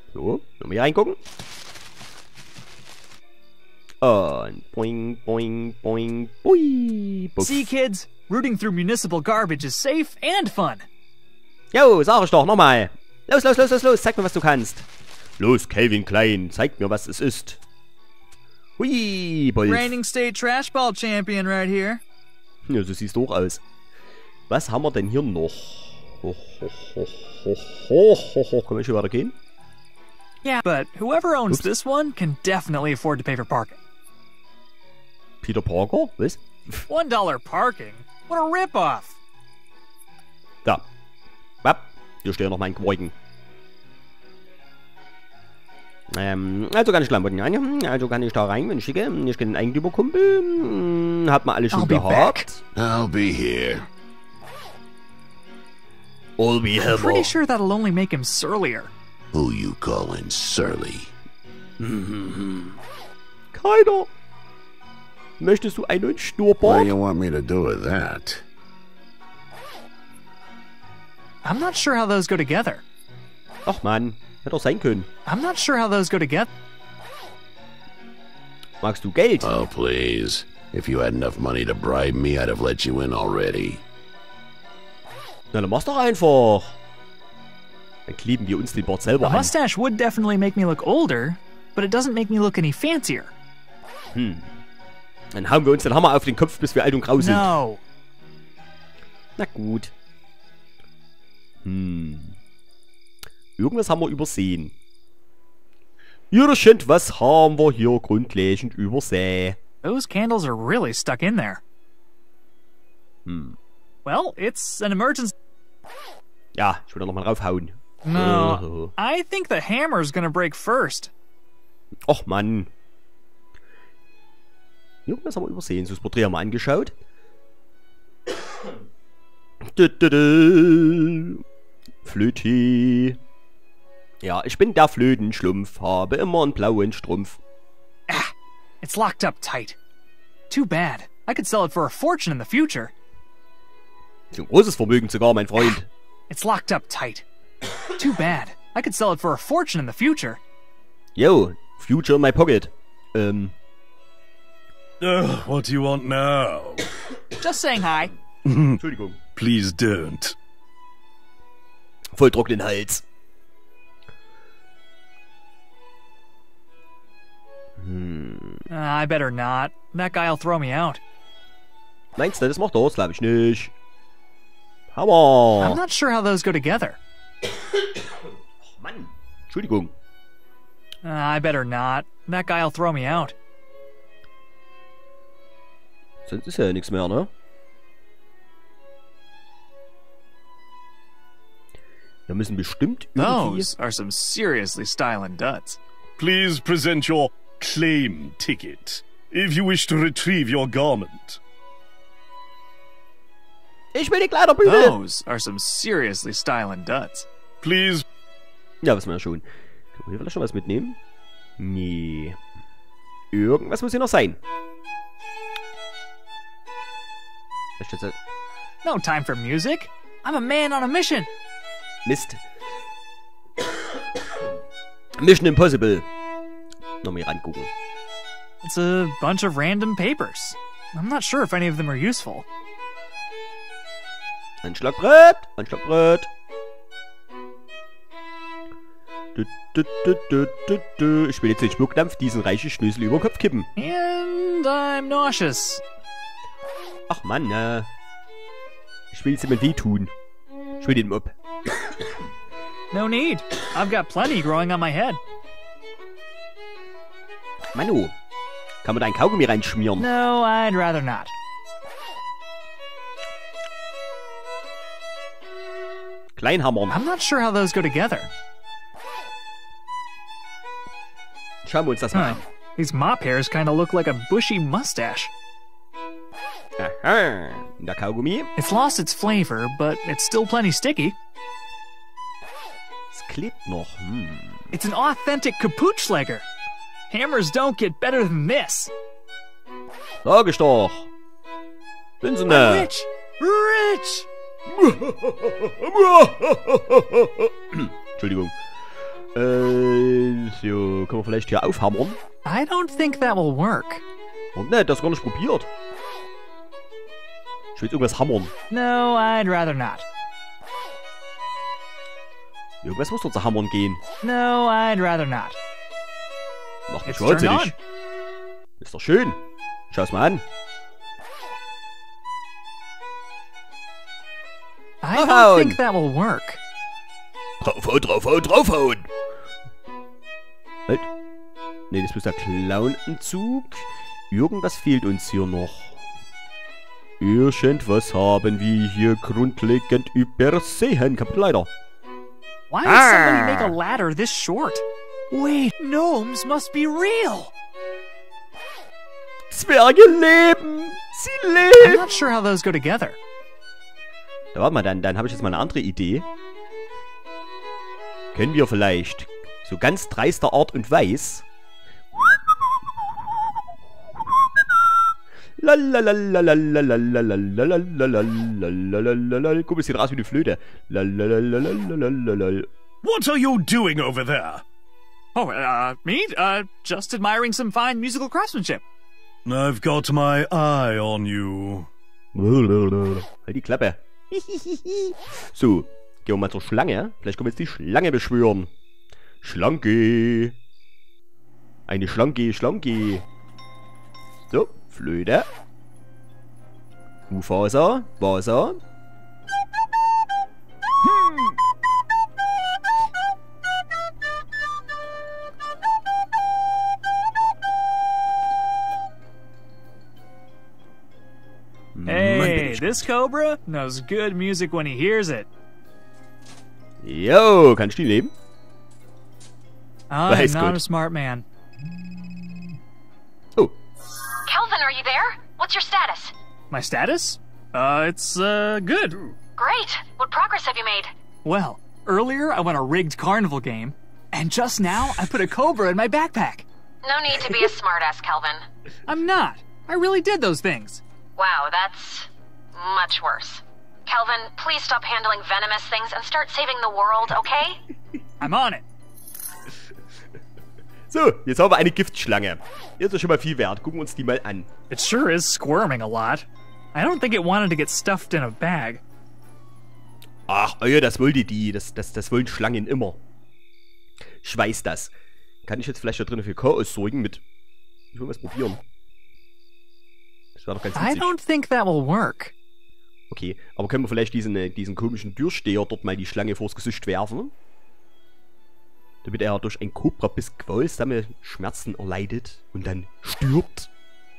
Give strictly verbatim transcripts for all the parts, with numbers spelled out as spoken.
So, nochmal hier reingucken. Und boing, boing, boing, bui. Buff. See, kids, rooting through municipal garbage is safe and fun. Jo, sag ich doch, nochmal. Los, los, los, los, los, zeig mir, was du kannst. Los, Calvin Klein, zeig mir, was es ist. Hui, Bolf. Reigning state trash ball champion right here. Ja, so siehst du auch aus. Was haben wir denn hier noch? Ho, ho, ho, ho, ho, ho, ho. Können wir schon weiter gehen? Yeah, but whoever owns Oops. this one can definitely afford to pay for parking. Peter Parker? Was? One dollar parking? What a rip-off! Da. Wapp. Hier steht noch mein Quoiken. Ähm, also kann ich Klamotten an. Also kann ich da rein, wenn ich schicke. Ich kenne einen Eigentümerkumpel. Hat man alles schon I'll be gehabt. I'll be here. All we I'm have. pretty sure that'll only make him surlier. Who you calling surly? Keiner. Möchtest du einen What do Schnurrbart? you want me to do with that? I'm not sure how those go together. Ach man, hätte doch sein können. I'm not sure how those go together. Magst du Geld? Oh, please. If you had enough money to bribe me, I'd have let you in already. Na, dann mach's doch einfach. Dann kleben wir uns den Bart selber A an. mustache would definitely make me look older, but it doesn't make me look any fancier. Dann hauen wir uns den Hammer auf den Kopf, bis wir alt und grau sind. No. Na gut. Hm. Irgendwas haben wir übersehen. Irgendwas haben wir hier grundlegend übersehen. Those candles are really stuck in there. Hm. Well, it's an emergency. Ja, ich will da nochmal draufhauen. No, I think the hammer's gonna break first. Och Mann. Irgendwas haben wir übersehen. So, das Porträt haben wir angeschaut. Du, du, du. Flöti. Ja, ich bin der Flötenschlumpf, habe immer einen blauen Strumpf. It's locked up tight. Too bad. I could sell it for a fortune in the future. So ein großes Vermögen sogar, mein Freund. It's locked up tight. Too bad. I could sell it for a fortune in the future. Yo, future in my pocket. Ähm, Ugh, what do you want now? Just saying hi. Entschuldigung. Please don't. Voll trockenen Hals. Uh, I better not. That guy'll throw me out. Meinst du, das macht er? Das glaube ich nicht. Hammer. I'm not sure how those go together. Mann. Entschuldigung. Uh, I better not. That guy'll throw me out. Sonst ist ja nichts mehr, ne? Wir müssen bestimmt irgendwie... Those are some seriously styling duds. Please present your claim ticket if you wish to retrieve your garment. Ich will die Kleiderbühne! Those are some seriously styling duds. Please. Ja, wissen wir ja schon. Können wir hier vielleicht schon was mitnehmen? Nee. Irgendwas muss hier noch sein. Was steht da? No time for music. I'm a man on a mission. Mist. Mission Impossible. Nochmal hier rangucken. It's a bunch of random papers. I'm not sure if any of them are useful. Ein Schlag Brot. Ein Schlag Brot. Du, du, du, du, du, du. Ich will jetzt den Spuckdampf diesen reichen Schnösel über den Kopf kippen. And I'm nauseous. Ach Mann, äh. Ich will jetzt jemand wehtun. Ich will den Mob. No need. I've got plenty growing on my head. Manu, kann man da ein Kaugummi reinschmieren? No, I'd rather not. Kleinhammern. I'm not sure how those go together. Schauen wir uns das mal Huh. These mop hairs kind of look like a bushy mustache. an. Aha. Der Kaugummi. It's lost its flavor, but it's still plenty sticky. Es klebt noch. Hm. It's an authentic Kapuchschläger. Hammers don't get better than this. Sag ich doch. Sind sie I'm ne? rich! Rich! Entschuldigung. Äh, können wir vielleicht hier aufhammern? I don't think that will work. Und ne, das gar nicht probiert. Ich will irgendwas hammern. No, I'd rather not. Irgendwas muss doch zu hammern gehen. No, I'd rather not. Macht mich It's turned wahnsinnig. on. Ist doch schön. Schau's mal an. I don't Draufhauen. think that will work. Draufhauen, draufhauen, draufhauen. Halt. Ne, das ist der Clownanzug. Irgendwas fehlt uns hier noch. Irgendwas haben wir hier grundlegend übersehen. Kapitel leider. Why would Ah. somebody make a ladder this short? Wait, gnomes must be real. Zwerge leben! Sie I'm leben! not sure how those go together. Da warte mal, dann, dann habe ich jetzt mal eine andere Idee. Können wir vielleicht so ganz dreister Art und Weise Lalalalalalalalalalalalalalalalalalala. Guck mal, es sieht raus wie eine Flöte. Lalalalalalalalalala. What are you doing over there? Oh, uh, me? Uh, just admiring some fine musical craftsmanship. I've got my eye on you. Halt die Klappe. So, gehen wir mal zur Schlange. Vielleicht können wir jetzt die Schlange beschwören. Schlanke. Eine Schlanke, Schlanke. So, Flöte. Kuhfaser, Wasser. Hey, this cobra knows good music when he hears it. Jo, kannst du die nehmen? I'm Weiß not gut. a smart man. Oh, Kelvin, are you there? What's your status? My status? Uh, it's, uh, good. Great. What progress have you made? Well, earlier I won a rigged carnival game, and just now I put a cobra in my backpack. No need to be a smartass, Kelvin. I'm not. I really did those things. Wow, that's much worse. Kelvin, please stop handling venomous things and start saving the world, okay? I'm on it. so, jetzt haben wir eine Giftschlange. Ist doch schon mal viel wert. Gucken wir uns die mal an. It sure is squirming a lot. I don't think it wanted to get stuffed in a bag. Ach, oh ja, das wollte die. Das, das, das wollen Schlangen immer. Ich weiß das. Kann ich jetzt vielleicht da drin für Chaos sorgen mit... Ich will was probieren. Das war doch ganz I witzig. don't think that will work. Okay, aber können wir vielleicht diesen, äh, diesen komischen Türsteher dort mal die Schlange vors Gesicht werfen? Damit er durch ein Kobrabiss qualsame Schmerzen erleidet und dann stirbt.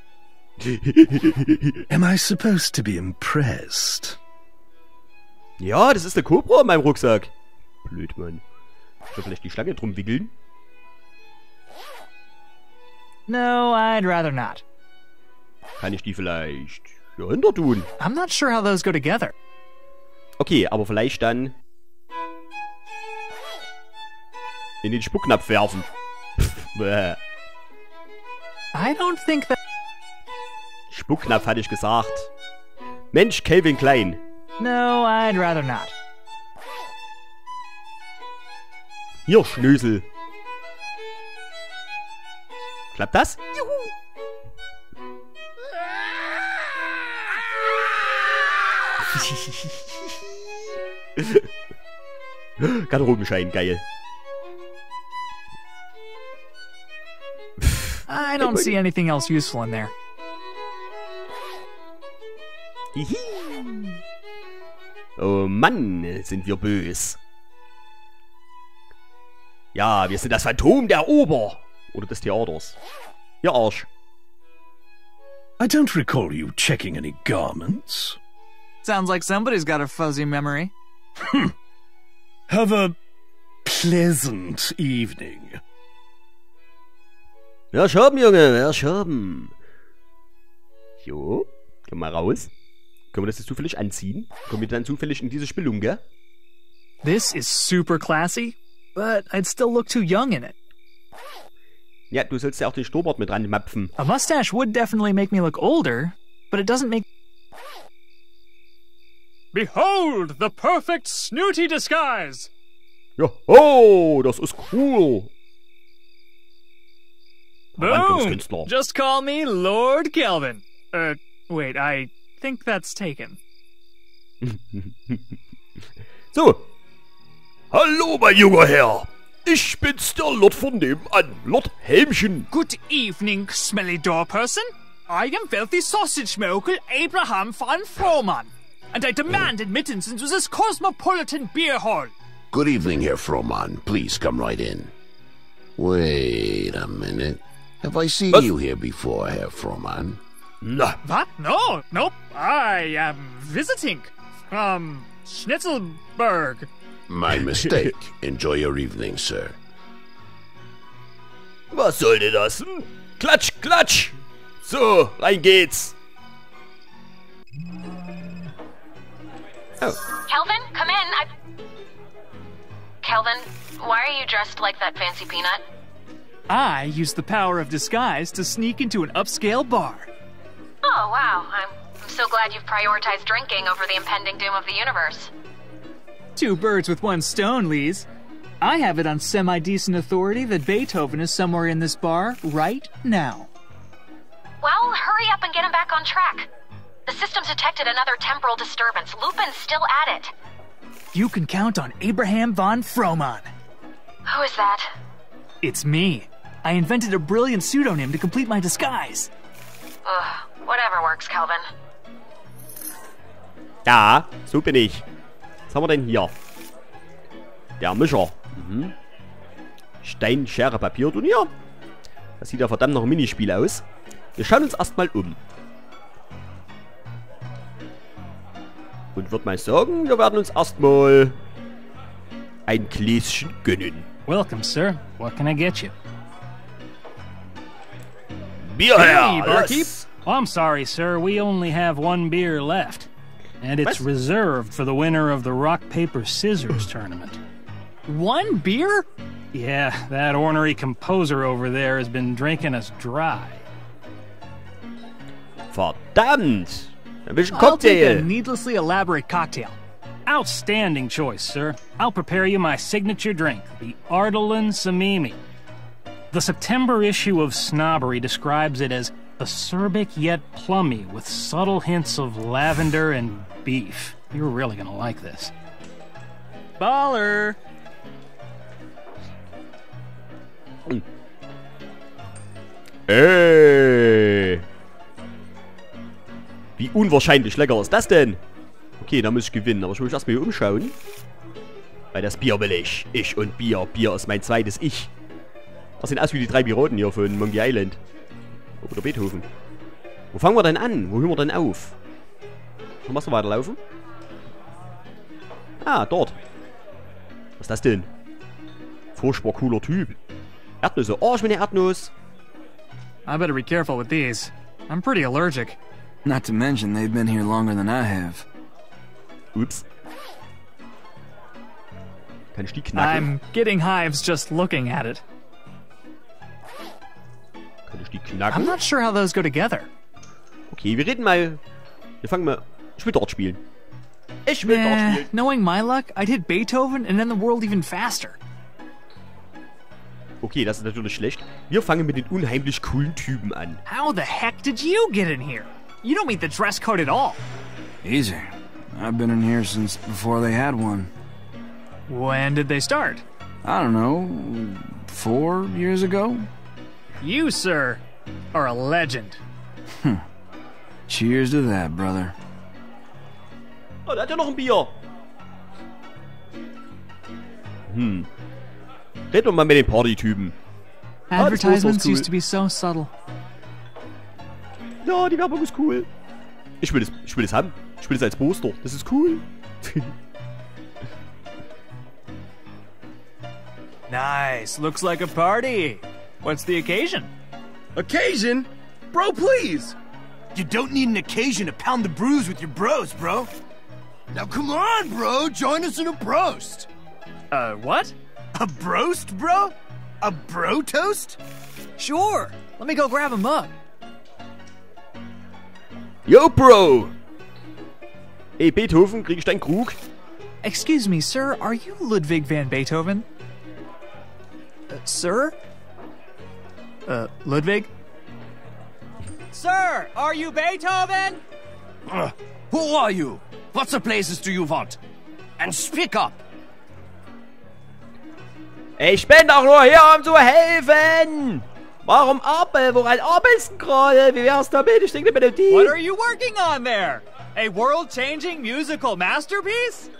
Am I supposed to be impressed? Ja, das ist der Kobra in meinem Rucksack. Blöd, Mann. Ich soll vielleicht die Schlange drum wickeln? No, I'd rather not. Kann ich die vielleicht hier hinter tun? I'm not sure how those go together. Okay, aber vielleicht dann in den Spucknapf werfen. Bäh. I don't think that... Spucknapf hatte ich gesagt. Mensch, Calvin Klein. No, I'd rather not. Hier, Schnösel. Klappt das? Juhu. Garderobenschein, geil. I don't see anything else useful in there. Hihi. Oh Mann, sind wir bös. Ja, wir sind das Phantom der Ober. Oder des Theaters. Ihr Arsch. I don't recall you checking any garments. Sounds like somebody's got a fuzzy memory. Have a pleasant evening. Ja, schaben, Junge, ja, schaben. Jo, komm mal raus. Können wir das jetzt zufällig anziehen? Kommen wir dann zufällig in diese Spelunke? This is super classy, but I'd still look too young in it. Ja, du sollst ja auch den Schnurrbart mit ranmapfen. A mustache would definitely make me look older, but it doesn't make... Behold the perfect snooty disguise! Ja, oh, das ist cool. Boom! Verwandlungskünstler. Just call me Lord Kelvin. Uh, wait, I think that's taken. So. Hallo, mein junger Herr. Ich bin's, der Lord von nebenan, Lord Helmchen. Good evening, smelly door person. I am filthy sausage mogul Abraham von Frohman, and I demand admittance into this cosmopolitan beer hall. Good evening, Herr Frohman. Please come right in. Wait a minute. Have I seen Was? you here before, Herr Frohman? Na, What? No, nope. I am visiting from Schnitzelberg. My mistake. Enjoy your evening, sir. was soll denn das? Hm? Klatsch, klatsch. So, rein geht's. Oh, Kelvin, come in. I... Kelvin, why are you dressed like that fancy peanut? I use the power of disguise to sneak into an upscale bar. Oh, wow. I'm, I'm so glad you've prioritized drinking over the impending doom of the universe. Two birds with one stone, Lise. I have it on semi-decent authority that Beethoven is somewhere in this bar right now. Well, hurry up and get him back on track. The system's detected another temporal disturbance. Lupin's still at it. You can count on Abraham von Frohman. Who is that? It's me. I invented a brilliant pseudonym to complete my disguise. Ugh, whatever works, Kelvin. ja, so bin ich. Was haben wir denn hier? Der Mischer. Mhm. Stein, Schere, Papier, Turnier. Das sieht ja verdammt noch ein Minispiel aus. Wir schauen uns erstmal um. Und würde mal sagen, wir werden uns erstmal ein Gläschen gönnen. Welcome, sir. What can I get you? Bier her! Hey, barkeep. Yes. Oh, I'm sorry, sir. We only have one beer left. And it's What? reserved for the winner of the Rock, Paper, Scissors tournament. One beer? Yeah, that ornery composer over there has been drinking us dry. Verdammt! Ein bisschen I'll take a Cocktail. needlessly elaborate cocktail. Outstanding choice, sir. I'll prepare you my signature drink, the Ardalin Samimi. The September issue of Snobbery describes it as acerbic yet plummy with subtle hints of lavender and beef. You're really gonna like this. Baller! Ey. Wie unwahrscheinlich lecker ist das denn? Okay, da muss ich gewinnen, aber ich muss mich erstmal hier umschauen. Weil das Bier will ich. Ich und Bier. Bier ist mein zweites Ich. Das sehen aus wie die drei Piraten hier von Monkey Island. Oder Beethoven. Wo fangen wir denn an? Wo hören wir denn auf? Wo machst du weiterlaufen? Ah, dort. Was ist das denn? Furchtbar cooler Typ. Erdnüsse. Oh, ich bin eine Erdnuss. I better be careful with these. I'm pretty allergic. Not to mention, they've been here longer than I have. Ups. Kann ich die knacken? I'm getting hives just looking at it. Kann ich die I'm knacken? not sure how those go together. Okay, wir reden mal. Wir fangen mal. Ich will dort spielen. Ich will dort Eh, spielen. knowing my luck, I'd hit Beethoven and end the world even faster. Okay, das ist natürlich schlecht. Wir fangen mit den unheimlich coolen Typen an. How the heck did you get in here? You don't meet the dress code at all. Easy. I've been in here since before they had one. When did they start? I don't know, four years ago? You, sir, are a legend. Cheers to that, brother. Oh, da hat ja noch ein Bier. Hm. Reden wir mal mit den Partytypen. Ah, das Poster ist Advertisements cool. used to be so subtle. Ja, die Werbung ist cool. Ich will das, ich will das haben. Ich will das als Poster. Das ist cool. Nice. Looks like a party. What's the occasion? Occasion? Bro, please! You don't need an occasion to pound the brews with your bros, bro. Now come on, bro, join us in a broast. Uh, what? A broast, bro? A bro toast? Sure. Let me go grab a mug. Yo, Bro! Ey, Beethoven, krieg ich deinen Krug? Excuse me, sir. Are you Ludwig van Beethoven? Uh, sir? Uh, Ludwig? Sir, are you Beethoven? Uh, who are you? What the places do you want? And speak up. Ich bin doch nur hier, um zu helfen! Warum Apel? Woran arbeitest du gerade? Wie wär's damit? Ich denke, Melodie. What are you working on there? A world-changing musical masterpiece?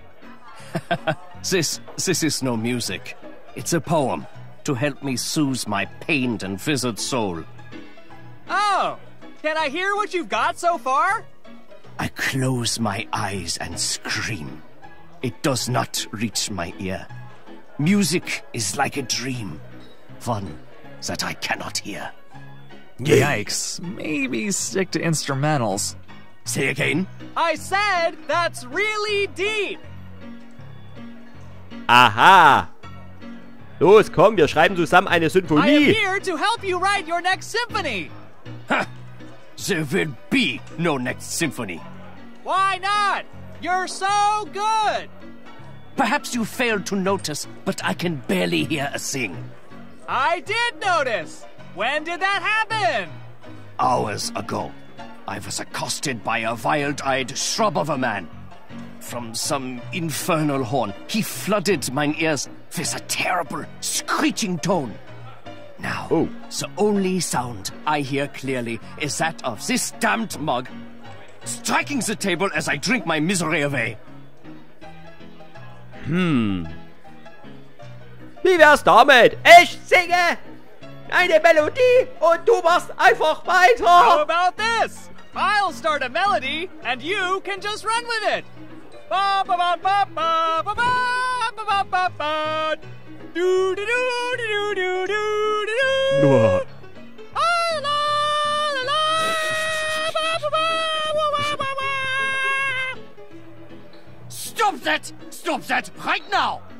this, this is no music. It's a poem to help me soothe my pained and withered soul. Oh, can I hear what you've got so far? I close my eyes and scream. It does not reach my ear. Music is like a dream, one that I cannot hear. Yikes. Maybe stick to instrumentals. Say again? I said that's really deep. Aha. Los, komm, wir schreiben zusammen eine I am Sinfonie. here to help you write your next symphony. Ha! There will be no next symphony. Why not? You're so good. Perhaps you failed to notice, but I can barely hear a thing. I did notice. When did that happen? Hours ago, I was accosted by a wild-eyed shrub of a man. From some infernal horn, he flooded mine ears with a terrible, screeching tone. Now, oh. the only sound I hear clearly is that of this damned mug striking the table as I drink my misery away. Hm. Wie wär's damit? Ich singe eine Melodie und du machst einfach weiter. How about this? I'll start a melody and you can just run with it. Ba ba ba ba ba ba ba ba ba ba. Do do do do do do do do. Stop that! Stop that right now!